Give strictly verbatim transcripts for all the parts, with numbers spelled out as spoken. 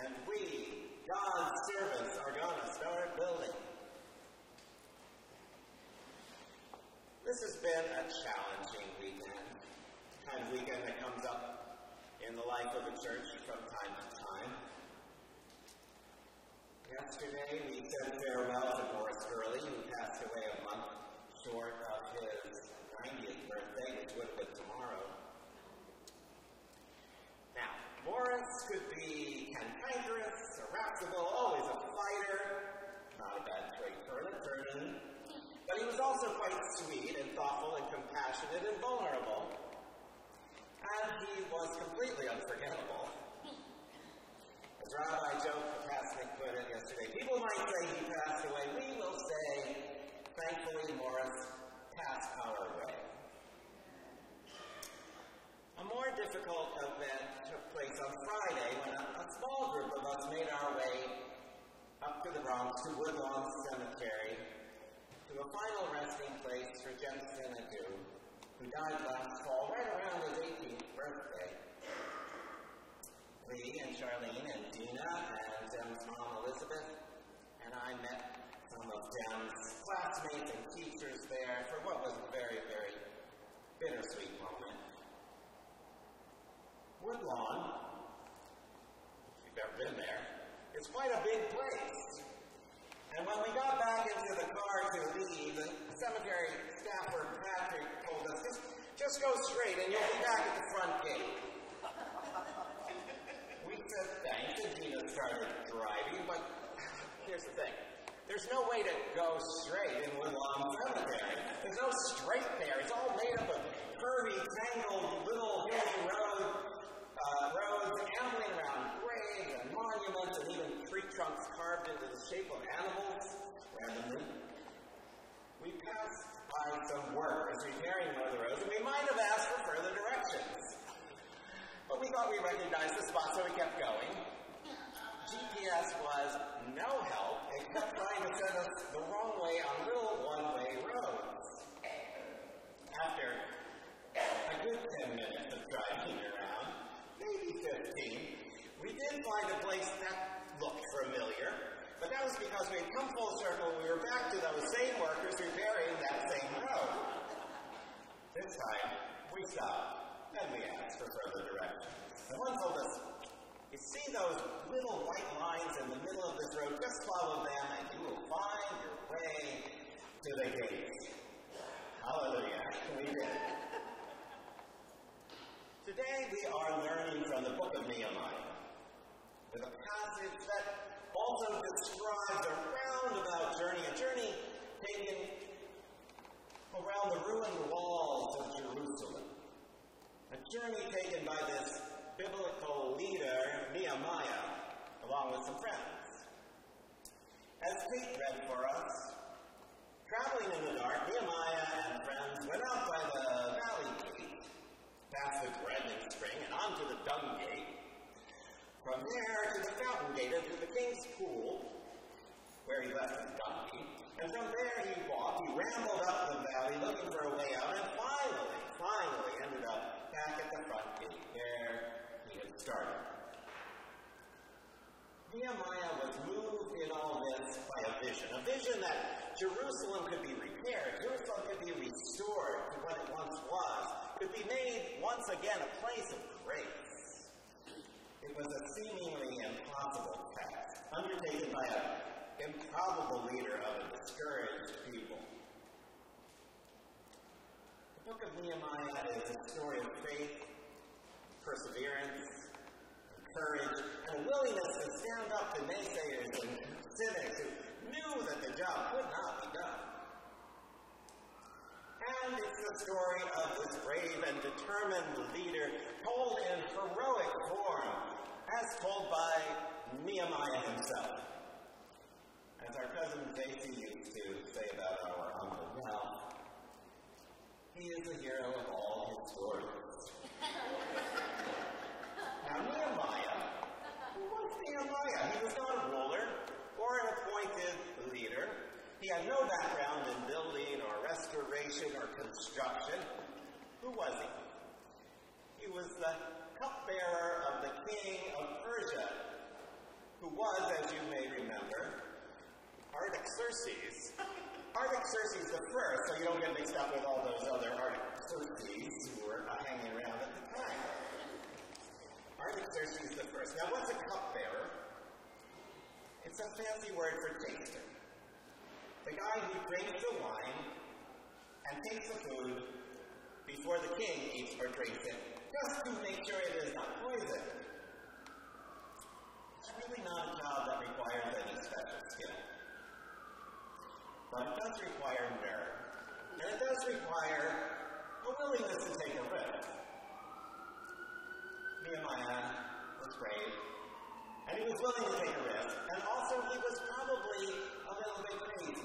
and we, God's servants, are going to start building. This has been a challenging weekend, the kind of weekend that comes up in the life of a church from time to time. Yesterday, we said farewell to Morris Gurley, who passed away a month short of his ninetieth birthday, which would have been tomorrow. Now, Morris could be cantankerous, irascible, always a fighter, not a bad trait for an attorney, but he was also quite sweet and thoughtful and compassionate and vulnerable, and he was completely unforgettable. As Rabbi Joe Pasnik put it yesterday, people might say he passed away. We will say, thankfully, Morris passed our way. A more difficult event took place on Friday when a, a small group of us made our way up to the Bronx to Woodlawn Cemetery to a final resting place for Jensen Adu, who died last fall right around his eighteenth birthday. Lee and Charlene and Dina and Dem's mom Elizabeth and I met some of Dem's classmates and teachers there for what was a very, very bittersweet moment. Woodlawn, if you've ever been there, is quite a big place. And when we got back into the car to leave, the cemetery staffer Patrick told us, just, just go straight and you'll be back at the front gate. We said thanks, and Gina started driving, but here's the thing. There's no way to go straight in Woodlawn Cemetery. There's no straight there. It's all made up of curvy, tangled, little hilly road, uh, roads ambling around graves and monuments and even tree trunks carved into the shape of animals randomly. We passed by some workers repairing one of the roads, and we might have asked for further directions. But we thought we recognized the spot, so we kept going. G P S was no help. It kept trying to send us the wrong way on little one-way roads. After a good ten minutes of driving around, maybe fifteen, we did find a place that looked familiar, but that was because we had come full circle and we were back to those same workers repairing that same road. This time, we stopped. And we asked for further directions. And one told us, you see those little white lines in the middle of this road, just follow them and you will find your way to the gates. Hallelujah. We did. Today we are learning from the book of Nehemiah, with a passage that also describes a roundabout journey, a journey taken around the ruined walls of Jerusalem. A journey taken by this biblical leader, Nehemiah, along with some friends. As Kate read for us, traveling in the dark, Nehemiah and friends went out by the valley gate, past the Dragon Spring, and onto the Dung Gate. From there to the fountain gate and to the king's pool, where he left his donkey. And from there he walked, he rambled up the valley looking for a way out, and finally, finally ended up back at the front gate, where he had started. Nehemiah was moved in all this by a vision, a vision that Jerusalem could be repaired, Jerusalem could be restored to what it once was, could be made once again a place of grace. It was a seemingly impossible task, undertaken by an improbable leader of a discouraged people. The book of Nehemiah is a story of faith, perseverance, and courage, and a willingness to stand up to naysayers and cynics who knew that the job could not be done. And it's the story of this brave and determined leader told in heroic form, as told by Nehemiah himself. As our cousin J C used to say about our Uncle Ralph, he is the hero of all his stories. Now, Nehemiah, who was Nehemiah? He was not a ruler or an appointed leader. He had no background in building or restoration or construction. Who was he? He was the cupbearer of the king of Persia, Artaxerxes. Artaxerxes the first, so you don't get mixed up with all those other Artaxerxes who were uh, hanging around at the time. Artaxerxes the first. Now, what's a cupbearer? It's a fancy word for taster. The guy who drinks the wine and takes the food before the king eats or drinks it, just to make sure it is not poison. It's really not a job that requires any special skill. But it does require nerve. And it does require a willingness to take a risk. Nehemiah was brave, and he was willing to take a risk, and also he was probably a little bit crazy.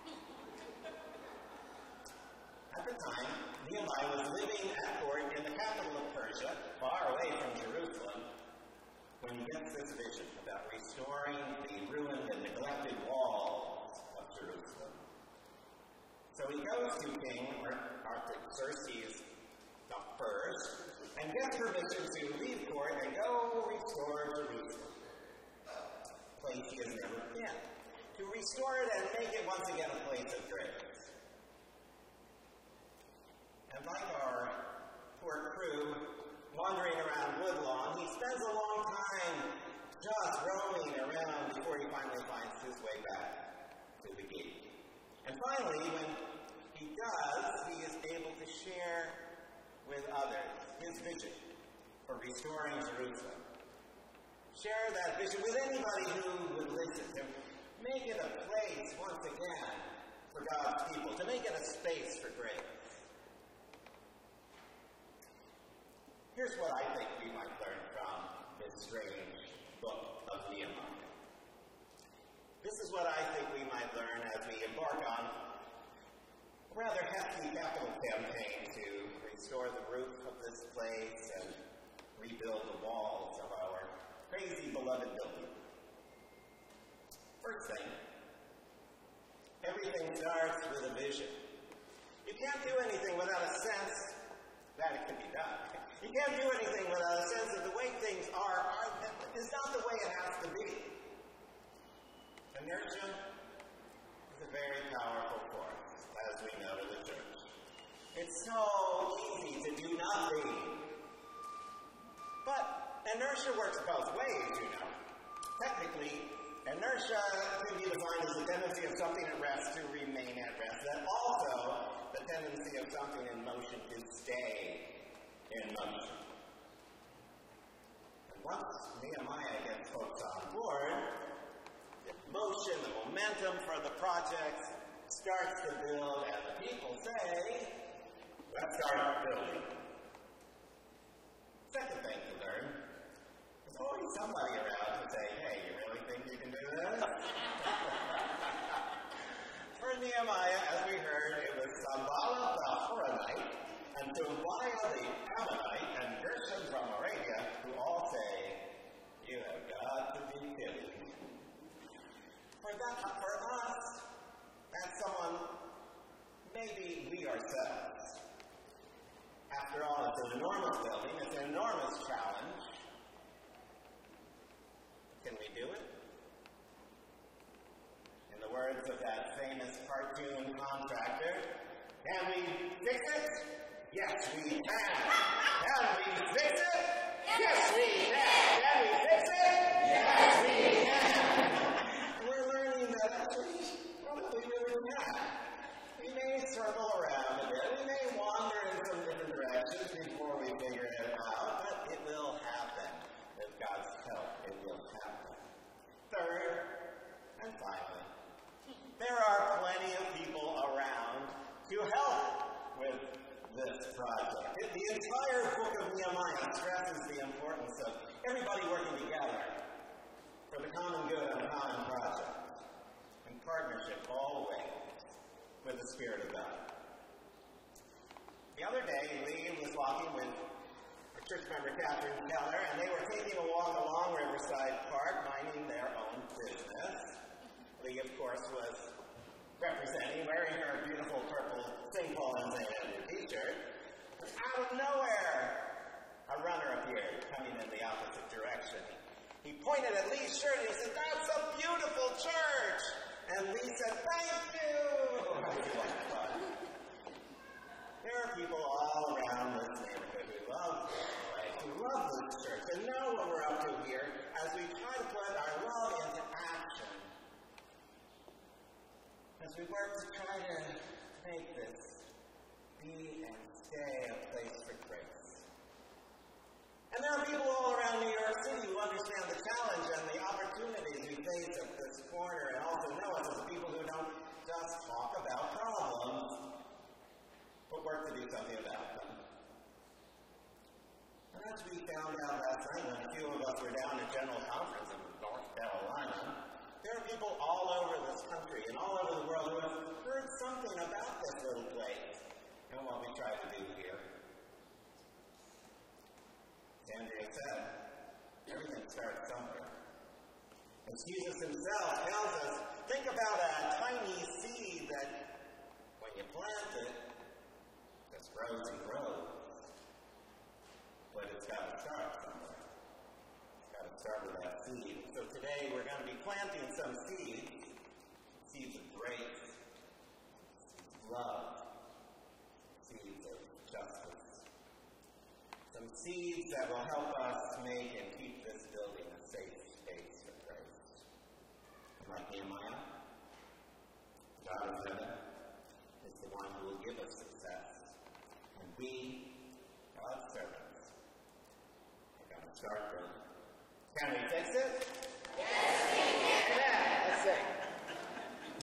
At the time, Nehemiah was living at court in the capital of Persia, far away from Jerusalem, when he gets this vision about restoring the ruined and neglected walls of Jerusalem. So he goes to King Artaxerxes the first and gets permission to leave court and go restore Jerusalem, a place he has never been, to restore it and make it once again a place of grace. And like our poor crew wandering around Woodlawn, he spends a long time just roaming around before he finally finds his way back to the gate. And finally, when he does, he is able to share with others his vision for restoring Jerusalem. Share that vision with anybody who would listen, to make it a place once again for God's people, to make it a space for grace. Here's what I think we might learn from this strange book of Nehemiah. This is what I think we might learn as we embark on a rather hefty capital campaign to restore the roof of this place and rebuild the walls of our crazy beloved building. First thing, everything starts with a vision. You can't do anything without a sense that it can be done. You can't do anything without a sense that the way things are, are is not the way it has to be. Inertia is a very powerful force, as we know in the church. It's so easy to do nothing. But inertia works both ways, you know. Technically, inertia can be defined as the tendency of something at rest to remain at rest, and also the tendency of something in motion to stay in motion. And once Nehemiah gets folks on board, the motion, the momentum for the project starts to build, and the people say, let's start building. Second thing to learn, there's always somebody around to say, hey, you really think you can do this? For Nehemiah, as we heard, it was Sanballat the Horonite, and Tobiah the Ammonite, and Gershom from Arabia, who all say, you have got to be kidding. For that, for us, as someone, maybe we ourselves. After all, it's an enormous building, it's an enormous challenge. Can we do it? In the words of that famous cartoon contractor, can we fix it? Yes, we can. Can we fix it? Yes, we can. Can we fix it? Yes, we can. We're learning that actually probably really can. We may circle around a bit. We may wander in some different directions before we figure it out, but it will happen. With God's help, it will happen. Third, and finally, there are plenty of people around to help with this project. The entire book of Nehemiah stresses the importance of everybody working together for the common good of a common project, in partnership always with the Spirit of God. The other day, Lee was walking with a church member, Catherine Keller, and they were taking a walk along Riverside Park, minding their own business. Lee, of course, was representing, wearing her beautiful purple Saint Paul and Saint Andrew t-shirt. But out of nowhere, a runner appeared, coming in the opposite direction. He pointed at Lee's shirt and he said, "That's a beautiful church! And Lee said, thank you! There are people all around this neighborhood who love this place, who love this church, and know what we're up to here as we try to put our love into action. As we work to try to make this be and stay a place for grace. And there are people all around New York City who understand the challenge and the opportunities we face at this corner, and also know us as people who don't just talk about problems, but work to do something about them. And as we found out last night when a few of us were down at General Conference in North Carolina, there are people all over this country and all over the world who have heard something about this little place and what we try to do here. As Andrea said, everything starts somewhere. As Jesus himself tells us, think about a tiny seed that, when you plant it, just grows and grows. But it's got to start somewhere. It's got to start with that seed. So today we're going to be planting some seeds, seeds of grace, seeds of love, seeds of justice. Some seeds that will help us make and keep this building a safe space for grace. And like Nehemiah, God of heaven is the one who will give us success. And we